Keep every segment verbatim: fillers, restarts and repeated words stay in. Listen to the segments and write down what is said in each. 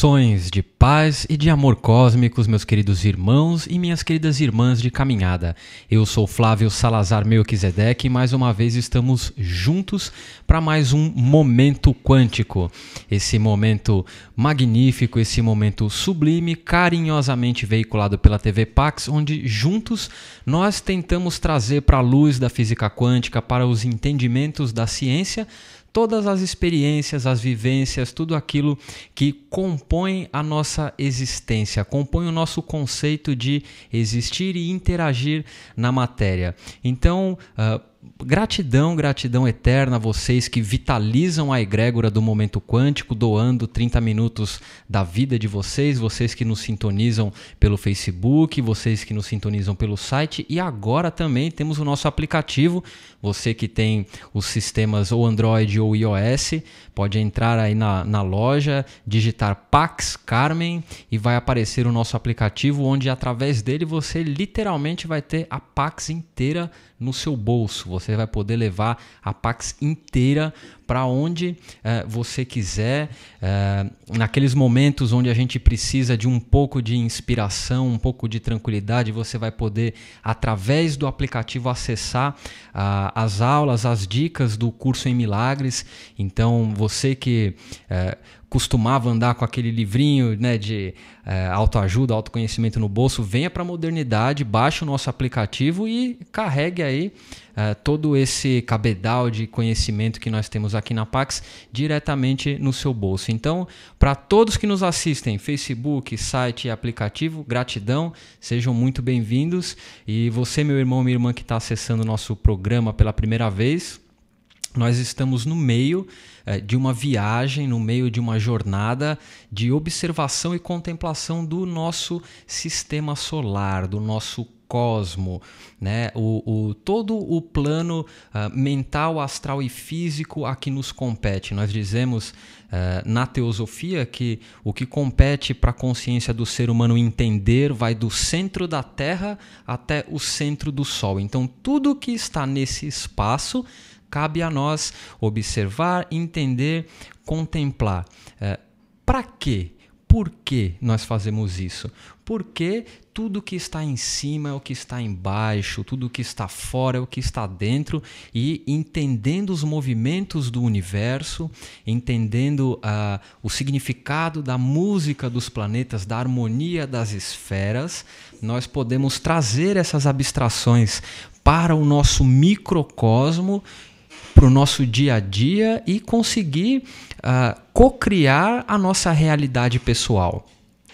Saudações de paz e de amor cósmicos, meus queridos irmãos e minhas queridas irmãs de caminhada. Eu sou Flávio Salazar Melquisedeque e mais uma vez estamos juntos para mais um Momento Quântico. Esse momento magnífico, esse momento sublime, carinhosamente veiculado pela T V Pax, onde juntos nós tentamos trazer para a luz da física quântica, para os entendimentos da ciência, todas as experiências, as vivências, tudo aquilo que compõe a nossa existência, compõe o nosso conceito de existir e interagir na matéria. Então, uh, gratidão, gratidão eterna a vocês que vitalizam a egrégora do Momento Quântico, doando trinta minutos da vida de vocês, vocês que nos sintonizam pelo Facebook, vocês que nos sintonizam pelo site, e agora também temos o nosso aplicativo. Você que tem os sistemas ou Android ou iOS, pode entrar aí na, na loja, digitar Pax Carmen e vai aparecer o nosso aplicativo, onde através dele você literalmente vai ter a Pax inteira no seu bolso. Você vai poder levar a Pax inteira para onde eh, você quiser, eh, naqueles momentos onde a gente precisa de um pouco de inspiração, um pouco de tranquilidade, você vai poder, através do aplicativo, acessar ah, as aulas, as dicas do curso em Milagres. Então, você que eh, costumava andar com aquele livrinho, né, de é, autoajuda, autoconhecimento no bolso, venha para a modernidade, baixe o nosso aplicativo e carregue aí é, todo esse cabedal de conhecimento que nós temos aqui na Pax diretamente no seu bolso. Então, para todos que nos assistem, Facebook, site e aplicativo, gratidão, sejam muito bem-vindos. E você, meu irmão, minha irmã que está acessando o nosso programa pela primeira vez, nós estamos no meio eh, de uma viagem, no meio de uma jornada de observação e contemplação do nosso sistema solar, do nosso cosmo, né? o, o, todo o plano uh, mental, astral e físico a que nos compete. Nós dizemos uh, na teosofia que o que compete para a consciência do ser humano entender vai do centro da Terra até o centro do Sol. Então, tudo que está nesse espaço cabe a nós observar, entender, contemplar. É, para quê? Por que nós fazemos isso? Porque tudo que está em cima é o que está embaixo, tudo que está fora é o que está dentro, e entendendo os movimentos do universo, entendendo uh, o significado da música dos planetas, da harmonia das esferas, nós podemos trazer essas abstrações para o nosso microcosmo, para o nosso dia a dia e conseguir uh, co-criar a nossa realidade pessoal.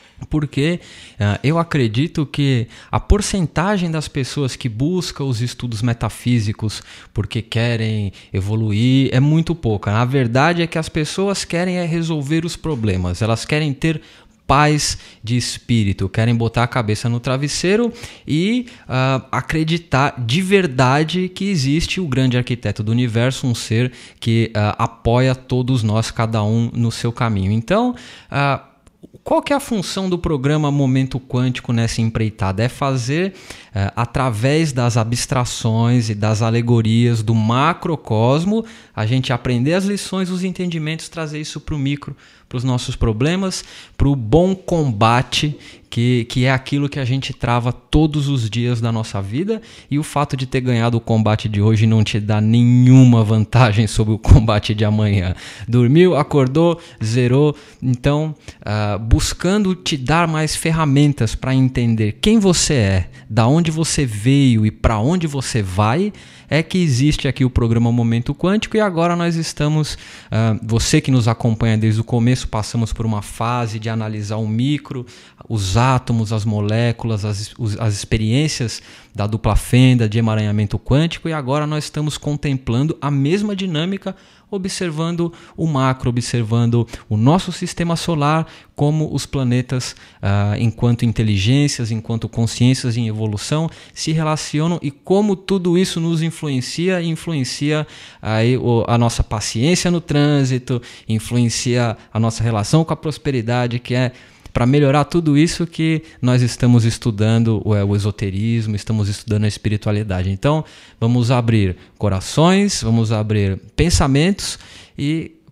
Porque uh, eu acredito que a porcentagem das pessoas que buscam os estudos metafísicos porque querem evoluir é muito pouca. A verdade é que as pessoas querem é resolver os problemas, elas querem ter paz de espírito, querem botar a cabeça no travesseiro e uh, acreditar de verdade que existe o grande arquiteto do universo, um ser que uh, apoia todos nós, cada um no seu caminho. Então, uh, qual que é a função do programa Momento Quântico nessa empreitada? É fazer, uh, através das abstrações e das alegorias do macrocosmo, a gente aprender as lições, os entendimentos, trazer isso para o micro, para os nossos problemas, para o bom combate, que, que é aquilo que a gente trava todos os dias da nossa vida, e o fato de ter ganhado o combate de hoje não te dá nenhuma vantagem sobre o combate de amanhã. Dormiu, acordou, zerou. Então, uh, buscando te dar mais ferramentas para entender quem você é, da onde você veio e para onde você vai, é que existe aqui o programa Momento Quântico. E agora nós estamos, uh, você que nos acompanha desde o começo, passamos por uma fase de analisar o micro, os átomos, as moléculas, as, as experiências da dupla fenda, de emaranhamento quântico, e agora nós estamos contemplando a mesma dinâmica, observando o macro, observando o nosso sistema solar, como os planetas, uh, enquanto inteligências, enquanto consciências em evolução, se relacionam e como tudo isso nos influencia, influencia aí, o, a nossa paciência no trânsito, influencia a nossa relação com a prosperidade, que é para melhorar tudo isso que nós estamos estudando, o, o esoterismo, estamos estudando a espiritualidade. Então, vamos abrir corações, vamos abrir pensamentos e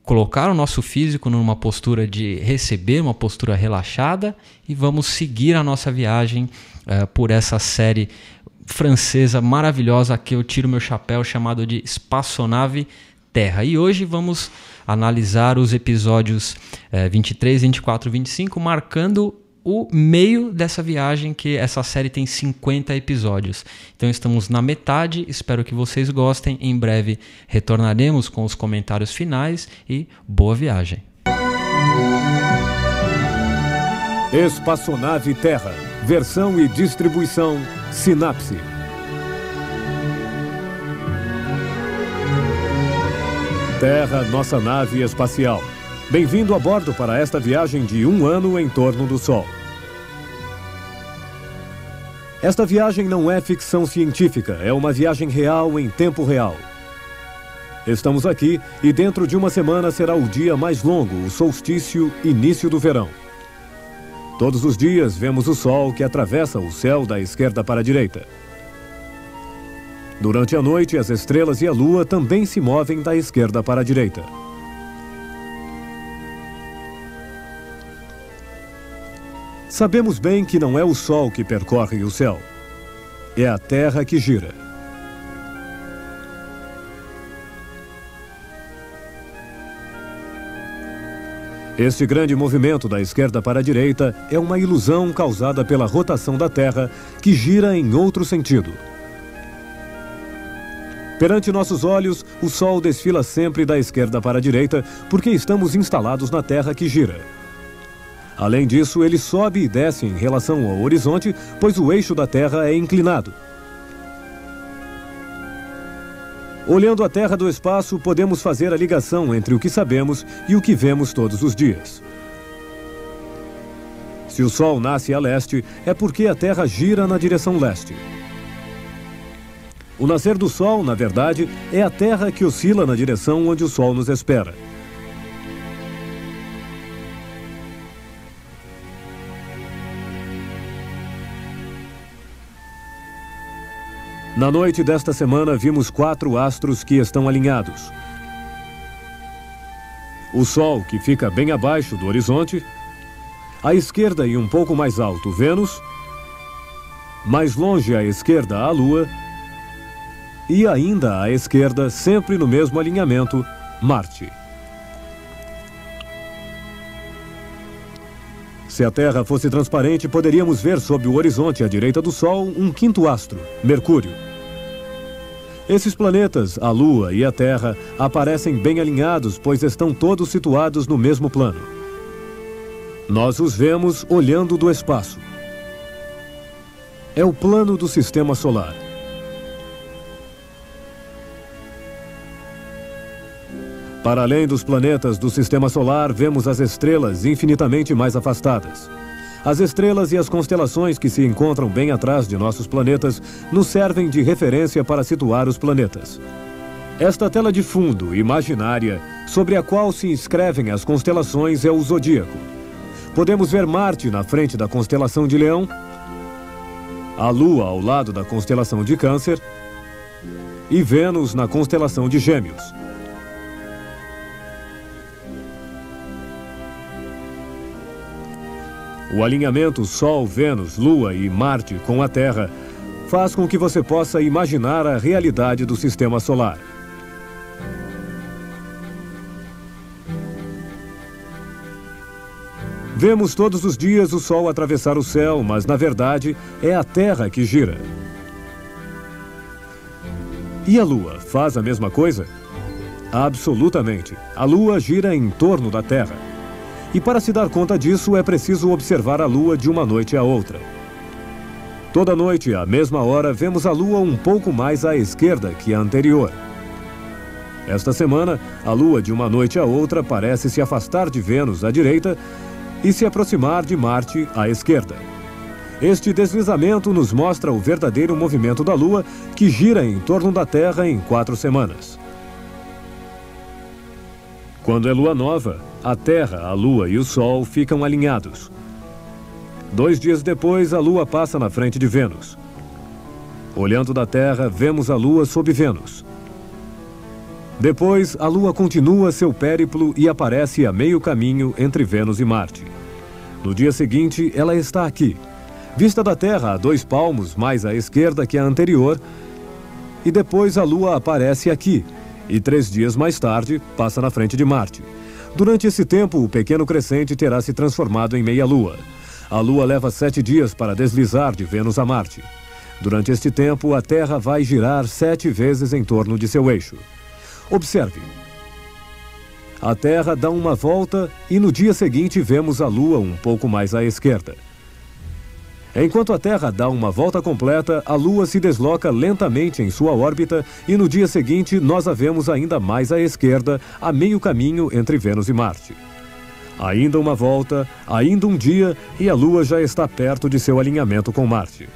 colocar o nosso físico numa postura de receber, uma postura relaxada, e vamos seguir a nossa viagem uh, por essa série francesa maravilhosa que eu tiro meu chapéu, chamado de Espaçonave Terra. E hoje vamos analisar os episódios uh, vinte e três, vinte e quatro e vinte e cinco, marcando o meio dessa viagem, que essa série tem cinquenta episódios. Então estamos na metade, espero que vocês gostem. Em breve retornaremos com os comentários finais e boa viagem. Espaçonave Terra, versão e distribuição Sinapse. Terra, nossa nave espacial. Bem-vindo a bordo para esta viagem de um ano em torno do Sol. Esta viagem não é ficção científica, é uma viagem real em tempo real. Estamos aqui e dentro de uma semana será o dia mais longo, o solstício, início do verão. Todos os dias vemos o Sol que atravessa o céu da esquerda para a direita. Durante a noite, as estrelas e a Lua também se movem da esquerda para a direita. Sabemos bem que não é o Sol que percorre o céu. É a Terra que gira. Este grande movimento da esquerda para a direita é uma ilusão causada pela rotação da Terra, que gira em outro sentido. Perante nossos olhos, o Sol desfila sempre da esquerda para a direita, porque estamos instalados na Terra que gira. Além disso, ele sobe e desce em relação ao horizonte, pois o eixo da Terra é inclinado. Olhando a Terra do espaço, podemos fazer a ligação entre o que sabemos e o que vemos todos os dias. Se o Sol nasce a leste, é porque a Terra gira na direção leste. O nascer do Sol, na verdade, é a Terra que oscila na direção onde o Sol nos espera. Na noite desta semana, vimos quatro astros que estão alinhados. O Sol, que fica bem abaixo do horizonte. À esquerda e um pouco mais alto, Vênus. Mais longe à esquerda, a Lua. E ainda à esquerda, sempre no mesmo alinhamento, Marte. Se a Terra fosse transparente, poderíamos ver sob o horizonte à direita do Sol um quinto astro, Mercúrio. Esses planetas, a Lua e a Terra, aparecem bem alinhados, pois estão todos situados no mesmo plano. Nós os vemos olhando do espaço. É o plano do Sistema Solar. Para além dos planetas do Sistema Solar, vemos as estrelas infinitamente mais afastadas. As estrelas e as constelações que se encontram bem atrás de nossos planetas nos servem de referência para situar os planetas. Esta tela de fundo, imaginária, sobre a qual se inscrevem as constelações, é o zodíaco. Podemos ver Marte na frente da constelação de Leão, a Lua ao lado da constelação de Câncer e Vênus na constelação de Gêmeos. O alinhamento Sol, Vênus, Lua e Marte com a Terra faz com que você possa imaginar a realidade do Sistema Solar. Vemos todos os dias o Sol atravessar o céu, mas na verdade é a Terra que gira. E a Lua faz a mesma coisa? Absolutamente. A Lua gira em torno da Terra. E para se dar conta disso, é preciso observar a Lua de uma noite à outra. Toda noite, à mesma hora, vemos a Lua um pouco mais à esquerda que a anterior. Esta semana, a Lua de uma noite à outra parece se afastar de Vênus à direita e se aproximar de Marte à esquerda. Este deslizamento nos mostra o verdadeiro movimento da Lua, que gira em torno da Terra em quatro semanas. Quando é lua nova, a Terra, a Lua e o Sol ficam alinhados. Dois dias depois, a Lua passa na frente de Vênus. Olhando da Terra, vemos a Lua sob Vênus. Depois, a Lua continua seu périplo e aparece a meio caminho entre Vênus e Marte. No dia seguinte, ela está aqui, vista da Terra a dois palmos mais à esquerda que a anterior, e depois a Lua aparece aqui, e três dias mais tarde passa na frente de Marte. Durante esse tempo, o pequeno crescente terá se transformado em meia-lua. A Lua leva sete dias para deslizar de Vênus a Marte. Durante este tempo, a Terra vai girar sete vezes em torno de seu eixo. Observe. A Terra dá uma volta e no dia seguinte vemos a Lua um pouco mais à esquerda. Enquanto a Terra dá uma volta completa, a Lua se desloca lentamente em sua órbita e no dia seguinte nós a vemos ainda mais à esquerda, a meio caminho entre Vênus e Marte. Ainda uma volta, ainda um dia e a Lua já está perto de seu alinhamento com Marte.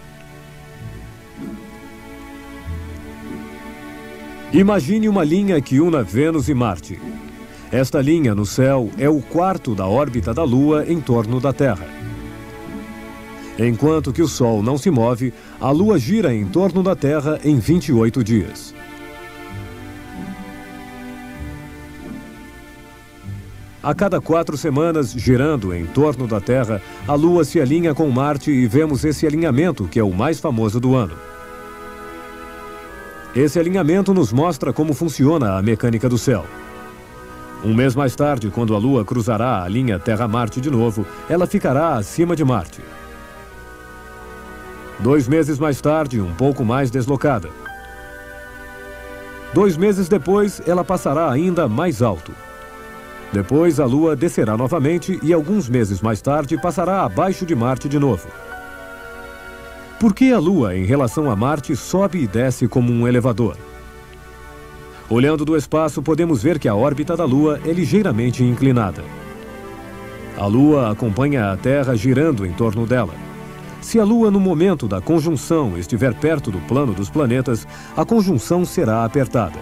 Imagine uma linha que una Vênus e Marte. Esta linha no céu é o quarto da órbita da Lua em torno da Terra. Enquanto que o Sol não se move, a Lua gira em torno da Terra em vinte e oito dias. A cada quatro semanas, girando em torno da Terra, a Lua se alinha com Marte e vemos esse alinhamento, que é o mais famoso do ano. Esse alinhamento nos mostra como funciona a mecânica do céu. Um mês mais tarde, quando a Lua cruzará a linha Terra-Marte de novo, ela ficará acima de Marte. Dois meses mais tarde, um pouco mais deslocada. Dois meses depois, ela passará ainda mais alto. Depois, a Lua descerá novamente e alguns meses mais tarde passará abaixo de Marte de novo. Por que a Lua, em relação a Marte, sobe e desce como um elevador? Olhando do espaço, podemos ver que a órbita da Lua é ligeiramente inclinada. A Lua acompanha a Terra girando em torno dela. Se a Lua, no momento da conjunção, estiver perto do plano dos planetas, a conjunção será apertada.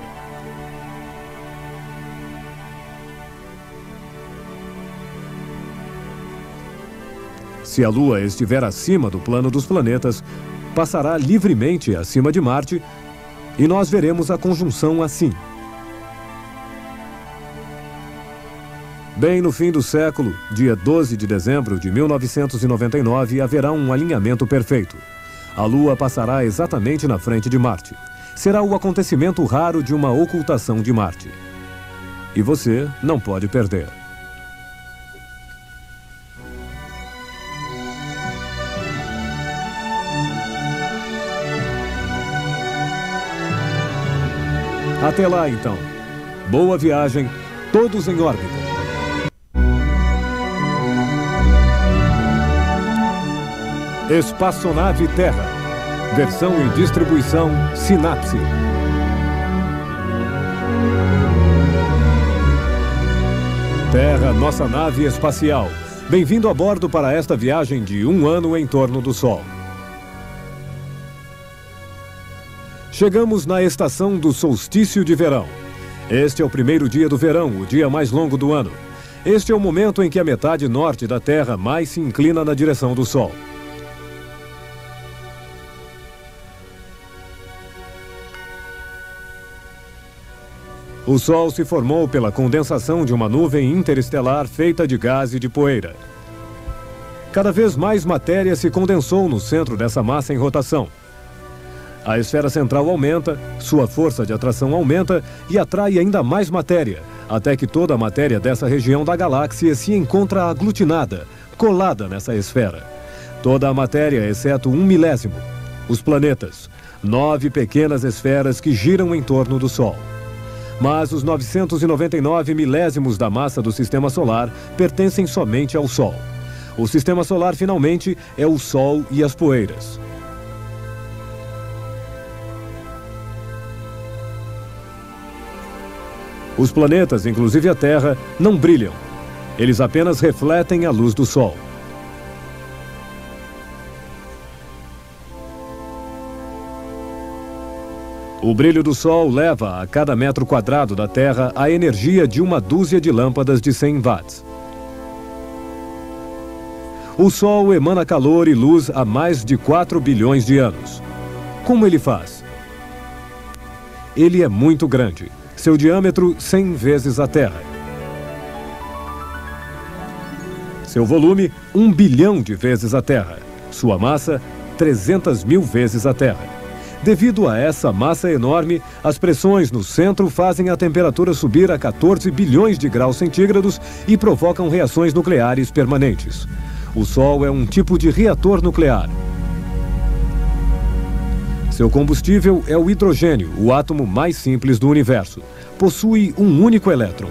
Se a Lua estiver acima do plano dos planetas, passará livremente acima de Marte e nós veremos a conjunção assim. Bem no fim do século, dia doze de dezembro de mil novecentos e noventa e nove, haverá um alinhamento perfeito. A Lua passará exatamente na frente de Marte. Será o acontecimento raro de uma ocultação de Marte. E você não pode perder. Até lá, então. Boa viagem, todos em órbita. Espaçonave Terra. Versão e distribuição Sinapse. Terra, nossa nave espacial. Bem-vindo a bordo para esta viagem de um ano em torno do Sol. Chegamos na estação do solstício de verão. Este é o primeiro dia do verão, o dia mais longo do ano. Este é o momento em que a metade norte da Terra mais se inclina na direção do Sol. O Sol se formou pela condensação de uma nuvem interestelar feita de gás e de poeira. Cada vez mais matéria se condensou no centro dessa massa em rotação. A esfera central aumenta, sua força de atração aumenta e atrai ainda mais matéria, até que toda a matéria dessa região da galáxia se encontra aglutinada, colada nessa esfera. Toda a matéria, exceto um milésimo, os planetas, nove pequenas esferas que giram em torno do Sol. Mas os novecentos e noventa e nove milésimos da massa do Sistema Solar pertencem somente ao Sol. O Sistema Solar, finalmente, é o Sol e as poeiras. Os planetas, inclusive a Terra, não brilham. Eles apenas refletem a luz do Sol. O brilho do Sol leva a cada metro quadrado da Terra a energia de uma dúzia de lâmpadas de cem watts. O Sol emana calor e luz há mais de quatro bilhões de anos. Como ele faz? Ele é muito grande. Seu diâmetro, cem vezes a Terra. Seu volume, um bilhão de vezes a Terra. Sua massa, trezentas mil vezes a Terra. Devido a essa massa enorme, as pressões no centro fazem a temperatura subir a quatorze bilhões de graus centígrados e provocam reações nucleares permanentes. O Sol é um tipo de reator nuclear. Seu combustível é o hidrogênio, o átomo mais simples do universo. Possui um único elétron.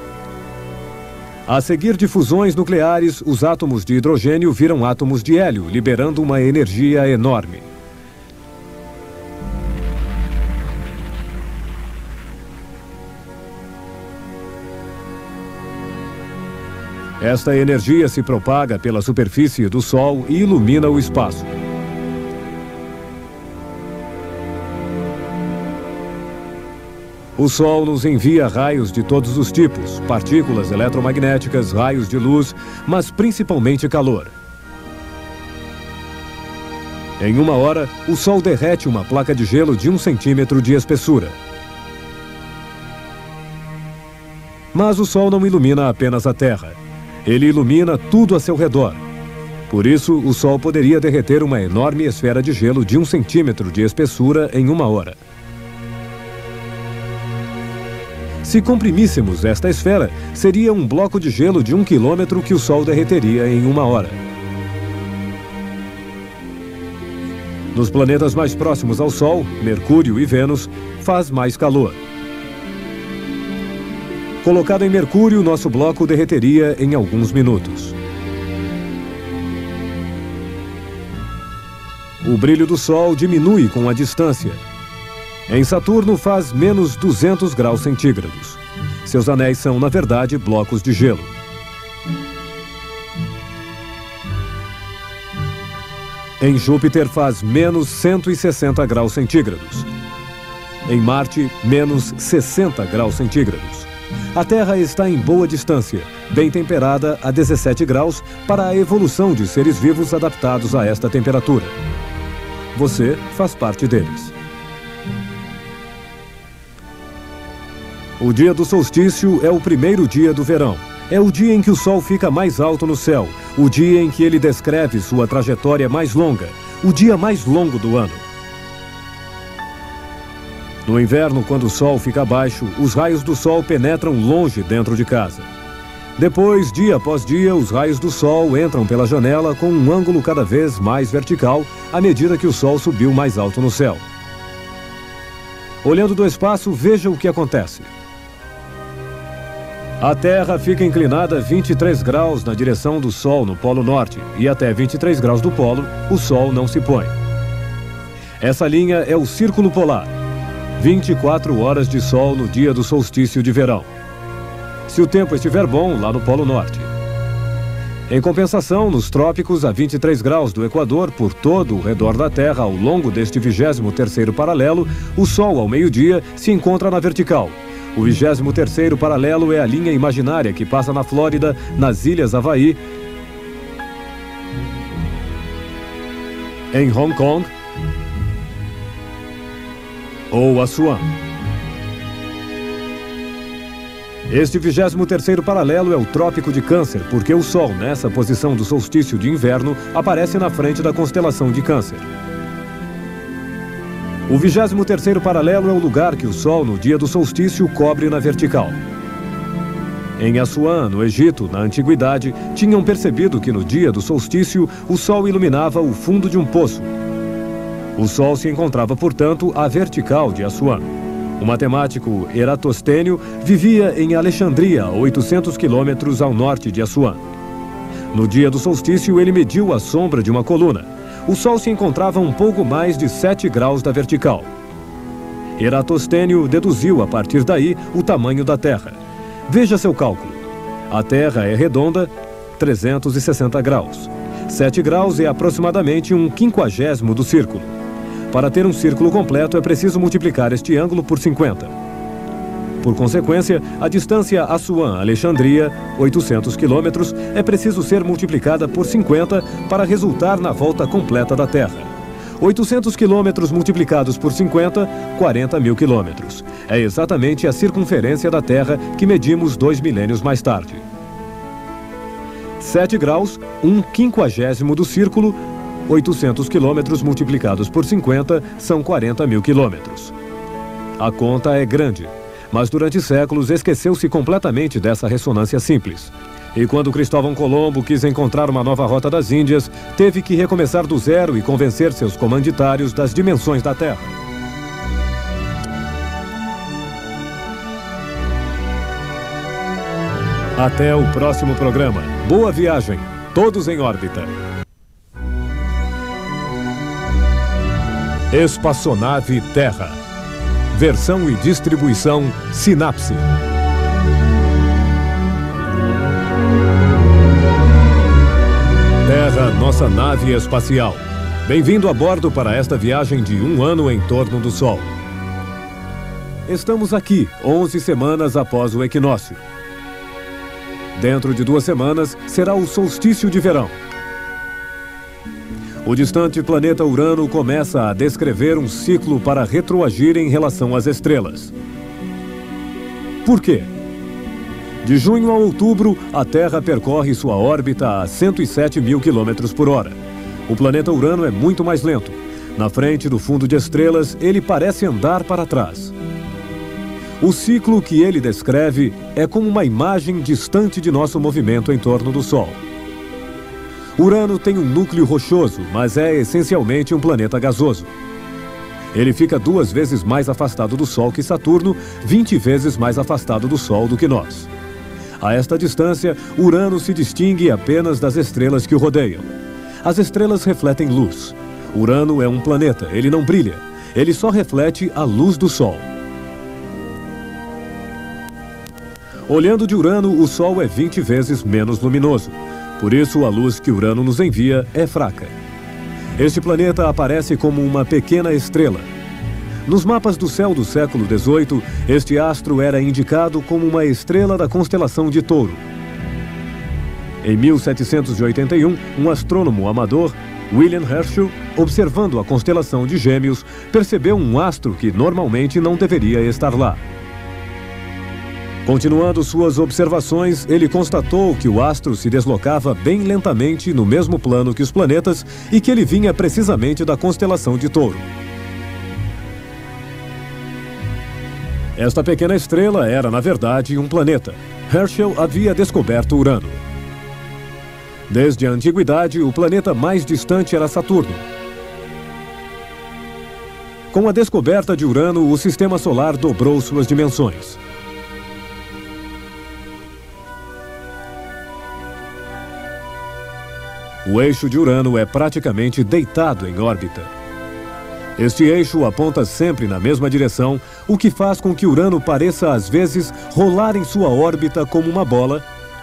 A seguir de fusões nucleares, os átomos de hidrogênio viram átomos de hélio, liberando uma energia enorme. Esta energia se propaga pela superfície do Sol e ilumina o espaço. O Sol nos envia raios de todos os tipos, partículas eletromagnéticas, raios de luz, mas principalmente calor. Em uma hora, o Sol derrete uma placa de gelo de um centímetro de espessura. Mas o Sol não ilumina apenas a Terra. Ele ilumina tudo a seu redor. Por isso, o Sol poderia derreter uma enorme esfera de gelo de um centímetro de espessura em uma hora. Se comprimíssemos esta esfera, seria um bloco de gelo de um quilômetro que o Sol derreteria em uma hora. Nos planetas mais próximos ao Sol, Mercúrio e Vênus, faz mais calor. Colocado em Mercúrio, nosso bloco derreteria em alguns minutos. O brilho do Sol diminui com a distância. Em Saturno faz menos duzentos graus centígrados. Seus anéis são, na verdade, blocos de gelo. Em Júpiter faz menos cento e sessenta graus centígrados. Em Marte, menos sessenta graus centígrados. A Terra está em boa distância, bem temperada a dezessete graus para a evolução de seres vivos adaptados a esta temperatura. Você faz parte deles. O dia do solstício é o primeiro dia do verão. É o dia em que o Sol fica mais alto no céu, o dia em que ele descreve sua trajetória mais longa, o dia mais longo do ano. No inverno, quando o Sol fica baixo, os raios do Sol penetram longe dentro de casa. Depois, dia após dia, os raios do Sol entram pela janela com um ângulo cada vez mais vertical à medida que o Sol subiu mais alto no céu. Olhando do espaço, veja o que acontece. A Terra fica inclinada vinte e três graus na direção do Sol no Polo Norte e até vinte e três graus do Polo, o Sol não se põe. Essa linha é o Círculo Polar. vinte e quatro horas de sol no dia do solstício de verão. Se o tempo estiver bom, lá no Polo Norte. Em compensação, nos trópicos, a vinte e três graus do Equador, por todo o redor da Terra, ao longo deste vigésimo terceiro paralelo, o Sol, ao meio-dia, se encontra na vertical. O vigésimo terceiro paralelo é a linha imaginária que passa na Flórida, nas Ilhas Havaí, em Hong Kong ou Assuã. Este vigésimo terceiro paralelo é o Trópico de Câncer, porque o Sol, nessa posição do solstício de inverno, aparece na frente da constelação de Câncer. O vigésimo terceiro paralelo é o lugar que o Sol, no dia do solstício, cobre na vertical. Em Assuã, no Egito, na antiguidade, tinham percebido que no dia do solstício, o Sol iluminava o fundo de um poço. O Sol se encontrava, portanto, à vertical de Assuã. O matemático Eratostênio vivia em Alexandria, a oitocentos quilômetros ao norte de Assuã. No dia do solstício, ele mediu a sombra de uma coluna. O Sol se encontrava um pouco mais de sete graus da vertical. Eratostênio deduziu, a partir daí, o tamanho da Terra. Veja seu cálculo. A Terra é redonda, trezentos e sessenta graus. sete graus é aproximadamente um quinquagésimo do círculo. Para ter um círculo completo, é preciso multiplicar este ângulo por cinquenta. Por consequência, a distância Assuã-Alexandria, oitocentos quilômetros, é preciso ser multiplicada por cinquenta para resultar na volta completa da Terra. oitocentos quilômetros multiplicados por cinquenta, quarenta mil quilômetros. É exatamente a circunferência da Terra que medimos dois milênios mais tarde. sete graus, um quinquagésimo do círculo, oitocentos quilômetros multiplicados por cinquenta são quarenta mil quilômetros. A conta é grande, mas durante séculos esqueceu-se completamente dessa ressonância simples. E quando Cristóvão Colombo quis encontrar uma nova rota das Índias, teve que recomeçar do zero e convencer seus comanditários das dimensões da Terra. Até o próximo programa. Boa viagem, todos em órbita. Espaçonave Terra. Versão e distribuição Sinapse. Terra, nossa nave espacial. Bem-vindo a bordo para esta viagem de um ano em torno do Sol. Estamos aqui, onze semanas após o equinócio. Dentro de duas semanas, será o solstício de verão. O distante planeta Urano começa a descrever um ciclo para retroagir em relação às estrelas. Por quê? De junho a outubro, a Terra percorre sua órbita a cento e sete mil quilômetros por hora. O planeta Urano é muito mais lento. Na frente do fundo de estrelas, ele parece andar para trás. O ciclo que ele descreve é como uma imagem distante de nosso movimento em torno do Sol. Urano tem um núcleo rochoso, mas é essencialmente um planeta gasoso. Ele fica duas vezes mais afastado do Sol que Saturno, vinte vezes mais afastado do Sol do que nós. A esta distância, Urano se distingue apenas das estrelas que o rodeiam. As estrelas refletem luz. Urano é um planeta, ele não brilha. Ele só reflete a luz do Sol. Olhando de Urano, o Sol é vinte vezes menos luminoso. Por isso, a luz que Urano nos envia é fraca. Este planeta aparece como uma pequena estrela. Nos mapas do céu do século dezoito, este astro era indicado como uma estrela da constelação de Touro. Em mil setecentos e oitenta e um, um astrônomo amador, William Herschel, observando a constelação de Gêmeos, percebeu um astro que normalmente não deveria estar lá. Continuando suas observações, ele constatou que o astro se deslocava bem lentamente no mesmo plano que os planetas e que ele vinha precisamente da constelação de Touro. Esta pequena estrela era, na verdade, um planeta. Herschel havia descoberto Urano. Desde a antiguidade, o planeta mais distante era Saturno. Com a descoberta de Urano, o sistema solar dobrou suas dimensões. O eixo de Urano é praticamente deitado em órbita. Este eixo aponta sempre na mesma direção, o que faz com que Urano pareça, às vezes, rolar em sua órbita como uma bola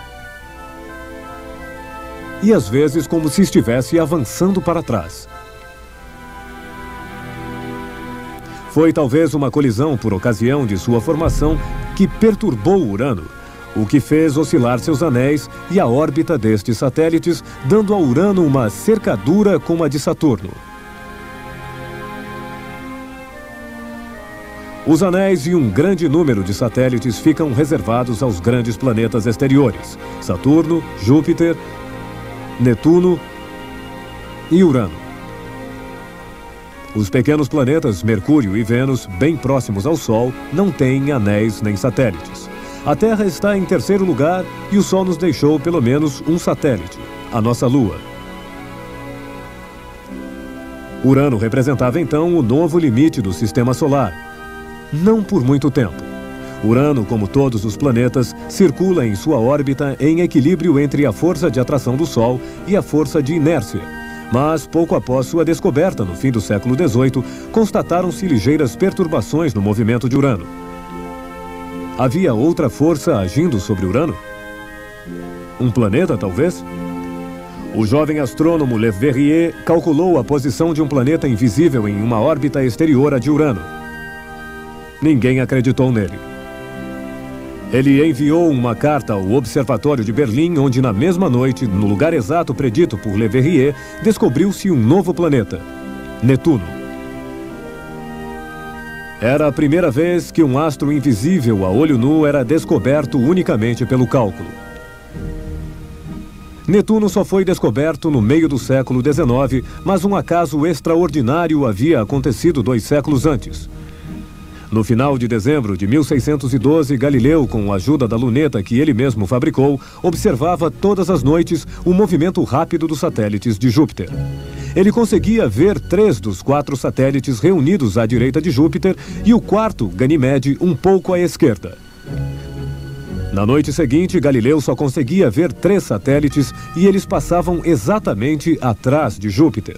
e, às vezes, como se estivesse avançando para trás. Foi talvez uma colisão por ocasião de sua formação que perturbou Urano, o que fez oscilar seus anéis e a órbita destes satélites, dando a Urano uma cercadura como a de Saturno. Os anéis e um grande número de satélites ficam reservados aos grandes planetas exteriores: Saturno, Júpiter, Netuno e Urano. Os pequenos planetas Mercúrio e Vênus, bem próximos ao Sol, não têm anéis nem satélites. A Terra está em terceiro lugar e o Sol nos deixou pelo menos um satélite, a nossa Lua. Urano representava então o novo limite do Sistema Solar. Não por muito tempo. Urano, como todos os planetas, circula em sua órbita em equilíbrio entre a força de atração do Sol e a força de inércia. Mas, pouco após sua descoberta, no fim do século dezoito, constataram-se ligeiras perturbações no movimento de Urano. Havia outra força agindo sobre Urano? Um planeta, talvez? O jovem astrônomo Le Verrier calculou a posição de um planeta invisível em uma órbita exterior à de Urano. Ninguém acreditou nele. Ele enviou uma carta ao Observatório de Berlim, onde na mesma noite, no lugar exato predito por Le Verrier, descobriu-se um novo planeta, Netuno. Era a primeira vez que um astro invisível a olho nu era descoberto unicamente pelo cálculo. Netuno só foi descoberto no meio do século dezenove, mas um acaso extraordinário havia acontecido dois séculos antes. No final de dezembro de mil seiscentos e doze, Galileu, com a ajuda da luneta que ele mesmo fabricou, observava todas as noites o movimento rápido dos satélites de Júpiter. Ele conseguia ver três dos quatro satélites reunidos à direita de Júpiter e o quarto, Ganímede, um pouco à esquerda. Na noite seguinte, Galileu só conseguia ver três satélites e eles passavam exatamente atrás de Júpiter.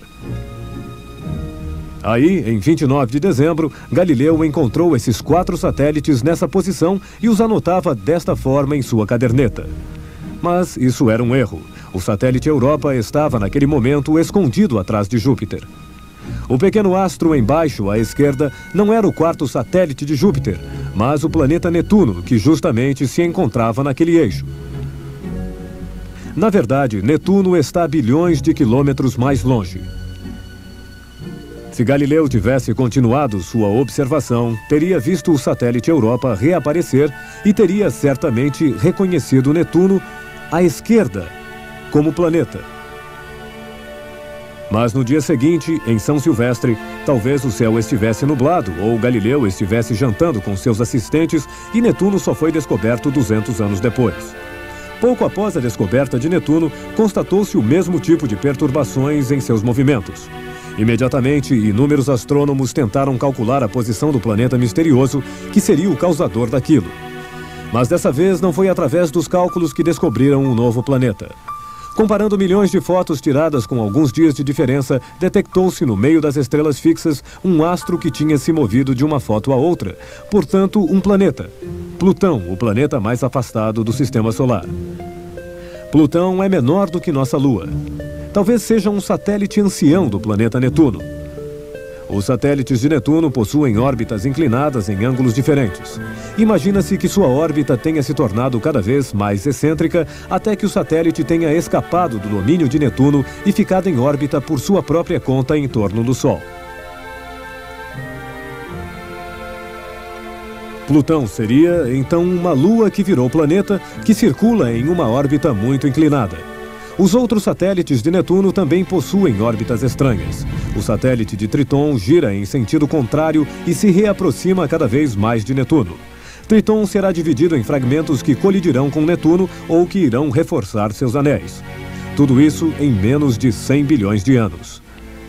Aí, em vinte e nove de dezembro, Galileu encontrou esses quatro satélites nessa posição e os anotava desta forma em sua caderneta. Mas isso era um erro. O satélite Europa estava, naquele momento, escondido atrás de Júpiter. O pequeno astro embaixo, à esquerda, não era o quarto satélite de Júpiter, mas o planeta Netuno, que justamente se encontrava naquele eixo. Na verdade, Netuno está a bilhões de quilômetros mais longe. Se Galileu tivesse continuado sua observação, teria visto o satélite Europa reaparecer e teria certamente reconhecido Netuno à esquerda como planeta. Mas no dia seguinte, em São Silvestre, talvez o céu estivesse nublado ou Galileu estivesse jantando com seus assistentes e Netuno só foi descoberto duzentos anos depois. Pouco após a descoberta de Netuno, constatou-se o mesmo tipo de perturbações em seus movimentos. Imediatamente, inúmeros astrônomos tentaram calcular a posição do planeta misterioso, que seria o causador daquilo. Mas dessa vez não foi através dos cálculos que descobriram um novo planeta. Comparando milhões de fotos tiradas com alguns dias de diferença, detectou-se no meio das estrelas fixas um astro que tinha se movido de uma foto a outra, portanto, um planeta. Plutão, o planeta mais afastado do Sistema Solar. Plutão é menor do que nossa Lua. Talvez seja um satélite ancião do planeta Netuno. Os satélites de Netuno possuem órbitas inclinadas em ângulos diferentes. Imagina-se que sua órbita tenha se tornado cada vez mais excêntrica até que o satélite tenha escapado do domínio de Netuno e ficado em órbita por sua própria conta em torno do Sol. Plutão seria, então, uma lua que virou planeta, que circula em uma órbita muito inclinada. Os outros satélites de Netuno também possuem órbitas estranhas. O satélite de Triton gira em sentido contrário e se reaproxima cada vez mais de Netuno. Triton será dividido em fragmentos que colidirão com Netuno ou que irão reforçar seus anéis. Tudo isso em menos de cem bilhões de anos.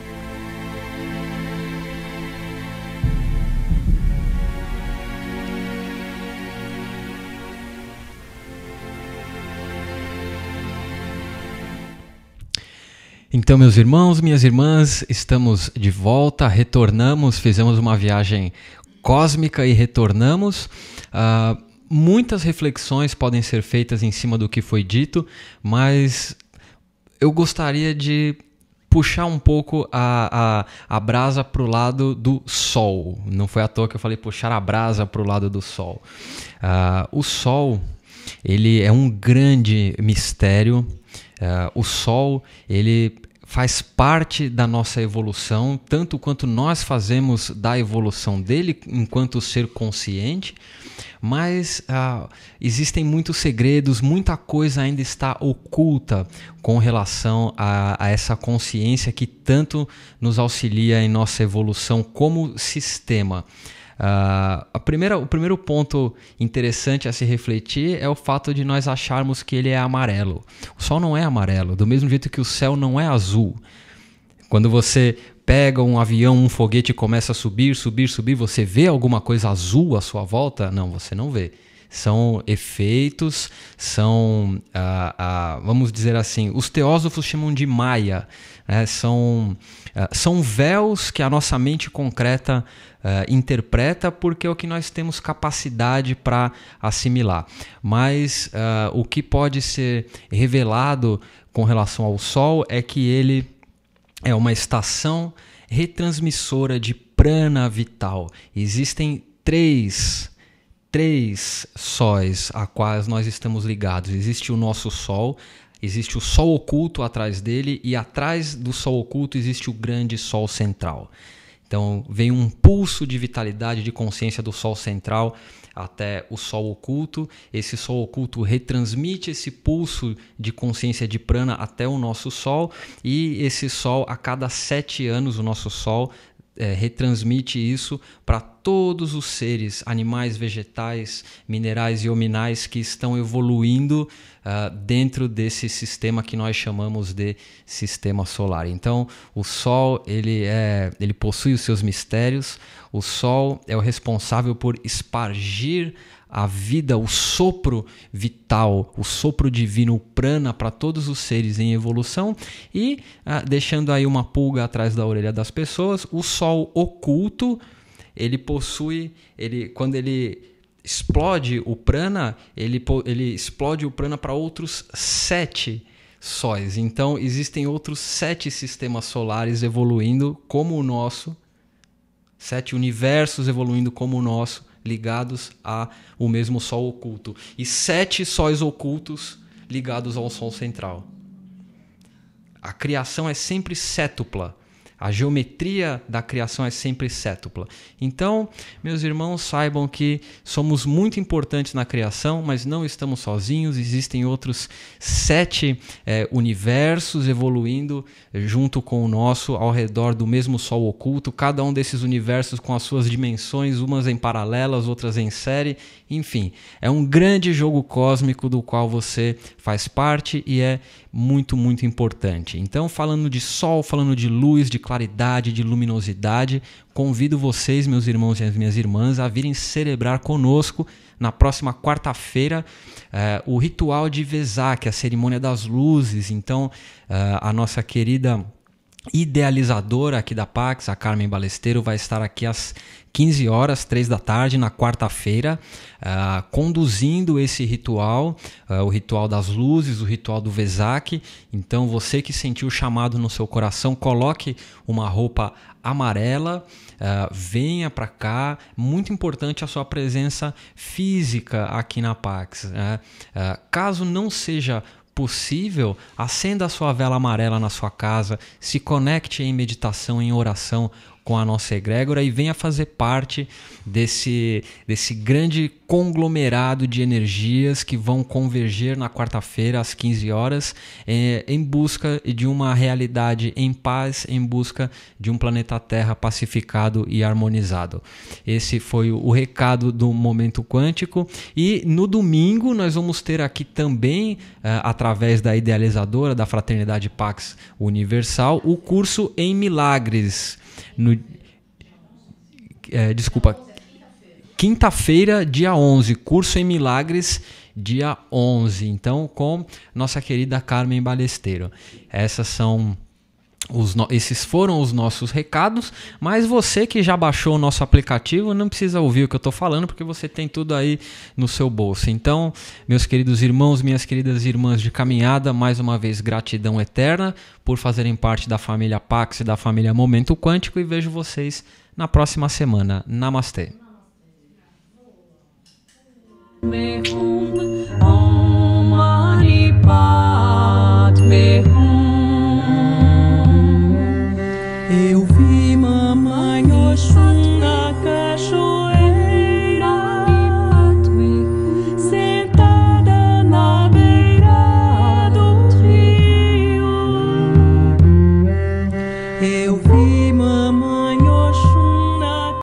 Então, meus irmãos, minhas irmãs, estamos de volta, retornamos, fizemos uma viagem cósmica e retornamos. Uh, muitas reflexões podem ser feitas em cima do que foi dito, mas eu gostaria de puxar um pouco a, a, a brasa para o lado do Sol. Não foi à toa que eu falei puxar a brasa para o lado do Sol. Uh, o Sol, ele é um grande mistério. Uh, o Sol, ele faz parte da nossa evolução, tanto quanto nós fazemos da evolução dele enquanto ser consciente, mas uh, existem muitos segredos, muita coisa ainda está oculta com relação a, a essa consciência que tanto nos auxilia em nossa evolução como sistema. Uh, a primeira, o primeiro ponto interessante a se refletir é o fato de nós acharmos que ele é amarelo. O Sol não é amarelo, do mesmo jeito que o céu não é azul. Quando você pega um avião, um foguete e começa a subir, subir, subir, você vê alguma coisa azul à sua volta? Não, você não vê. São efeitos, são, uh, uh, vamos dizer assim, os teósofos chamam de maia, né? são, uh, são véus que a nossa mente concreta Uh, interpreta porque é o que nós temos capacidade para assimilar. Mas uh, o que pode ser revelado com relação ao Sol é que ele é uma estação retransmissora de prana vital. Existem três, três sóis a quais nós estamos ligados. Existe o nosso Sol, existe o Sol oculto atrás dele e atrás do Sol oculto existe o grande Sol central. Então vem um pulso de vitalidade, de consciência do Sol central até o Sol oculto. Esse Sol oculto retransmite esse pulso de consciência de prana até o nosso Sol, e esse Sol, a cada sete anos, o nosso Sol é, retransmite isso para todos os seres, animais, vegetais, minerais e hominais que estão evoluindo uh, dentro desse sistema que nós chamamos de sistema solar. Então, o Sol ele é, ele possui os seus mistérios. O Sol é o responsável por espargir a vida, o sopro vital, o sopro divino, o prana para todos os seres em evolução. E, ah, deixando aí uma pulga atrás da orelha das pessoas, o Sol oculto, ele possui, ele, quando ele explode o prana, ele, ele explode o prana para outros sete sóis. Então, existem outros sete sistemas solares evoluindo como o nosso, sete universos evoluindo como o nosso, ligados ao mesmo Sol oculto, e sete sóis ocultos ligados ao Sol central. A criação é sempre sétupla. A geometria da criação é sempre sétupla. Então, meus irmãos, saibam que somos muito importantes na criação, mas não estamos sozinhos. Existem outros sete é, universos evoluindo junto com o nosso, ao redor do mesmo Sol oculto. Cada um desses universos com as suas dimensões, umas em paralelas, outras em série. Enfim, é um grande jogo cósmico do qual você faz parte e é muito, muito importante. Então, falando de Sol, falando de luz, de claridade, de luminosidade, convido vocês, meus irmãos e as minhas irmãs, a virem celebrar conosco na próxima quarta-feira eh, o ritual de Vesak, a cerimônia das luzes. Então, eh, a nossa querida idealizadora aqui da Pax, a Carmen Balesteiro, vai estar aqui às quinze horas, três da tarde, na quarta-feira, uh, conduzindo esse ritual, uh, o ritual das luzes, o ritual do Vesak. Então, você que sentiu o chamado no seu coração, coloque uma roupa amarela, uh, venha para cá. Muito importante a sua presença física aqui na Pax. Né? Uh, caso não seja possível, acenda a sua vela amarela na sua casa, se conecte em meditação, em oração com a nossa egrégora e venha fazer parte desse, desse grande conglomerado de energias que vão converger na quarta-feira às quinze horas eh, em busca de uma realidade em paz, em busca de um planeta Terra pacificado e harmonizado. Esse foi o, o recado do Momento Quântico, e no domingo nós vamos ter aqui também, eh, através da idealizadora da Fraternidade Pax Universal, o curso em Milagres. No, é, desculpa, quinta-feira, dia onze, curso em Milagres, dia onze. Então, com nossa querida Carmen Balesteiro. Essas são os no... Esses foram os nossos recados, mas você que já baixou o nosso aplicativo não precisa ouvir o que eu estou falando, porque você tem tudo aí no seu bolso. Então, meus queridos irmãos, minhas queridas irmãs de caminhada, mais uma vez gratidão eterna por fazerem parte da família Pax e da família Momento Quântico, e vejo vocês na próxima semana. Namastê. Eu vi mamãe Oxum na cachoeira, sentada na beira do rio. Eu vi